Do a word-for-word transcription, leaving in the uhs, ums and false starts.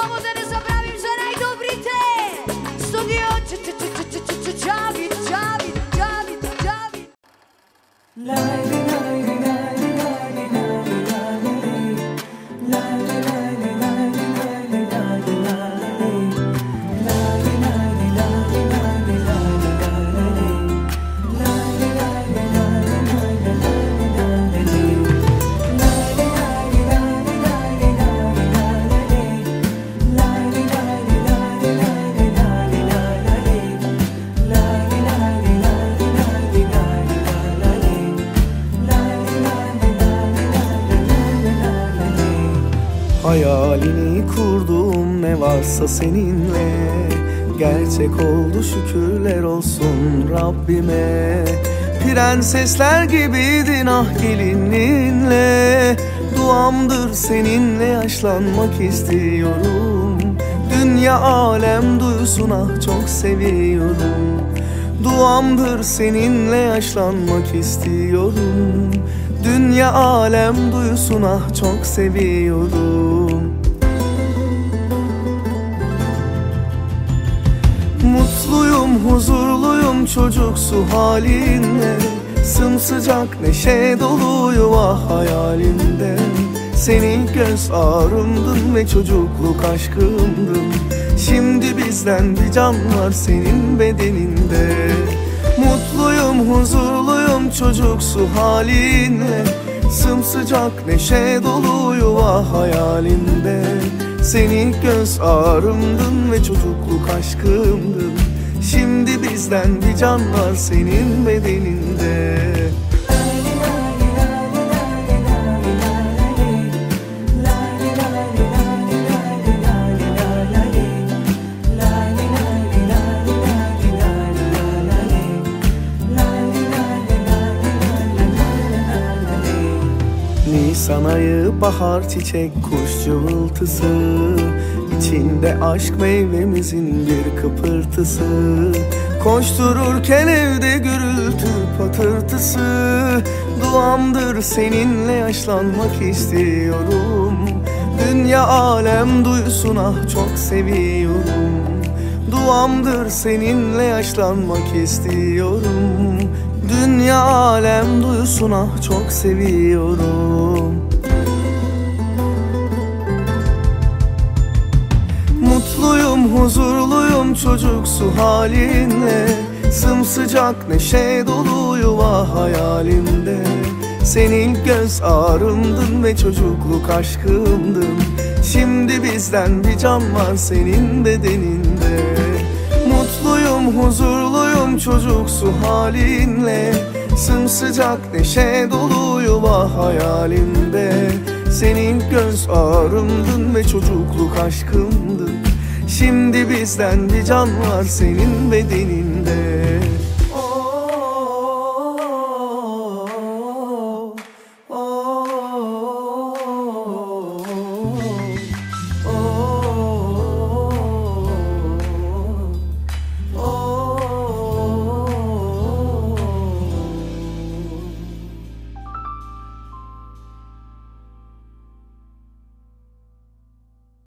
Pomote nezapravím, že najdobríte. Studio Javid, Javid, Javid, Javid. Hayalini kurduğum ne varsa seninle gerçek oldu, şükürler olsun Rabbime. Prensesler gibiydin ah gelininle, duamdır seninle yaşlanmak istiyorum. Dünya alem duysun ah çok seviyorum. Duamdır seninle yaşlanmak istiyorum. Dünya alem duysun ah çok seviyorum. Mutluyum, huzurluyum çocuksu halinle, sımsıcak neşe dolu yuva hayalimde. Senin göz ağrımdın ve çocukluk aşkımdın. Şimdi bizden bir can var senin bedeninde. Mutluyum, huzurluyum çocuksu halinle, sımsıcak neşe dolu yuva hayalimde. Senin göz ağrımdın ve çocukluk aşkımdın. Şimdi bizden bir can var senin bedeninde. Nisan ayı, bahar, çiçek, kuş cıvıltısı, İçinde aşk meyvemizin bir kıpırtısı. Koştururken evde gürültü patırtısı. Duamdır seninle yaşlanmak istiyorum. Dünya alem duysun ah çok seviyorum. Duamdır seninle yaşlanmak istiyorum. Dünya alem duysun ah çok seviyorum. Mutluyum, huzurluyum çocuksu halinle, sımsıcak neşe dolu yuva hayalimde. Senin göz ağrımdın ve çocukluk aşkımdın. Şimdi bizden bir can var senin bedeninde. Mutluyum, huzurluyum çocuksu halinle, sımsıcak neşe dolu yuva hayalimde. Senin göz ağrımdın ve çocukluk aşkımdın. Şimdi bizden bir can var senin bedeninde.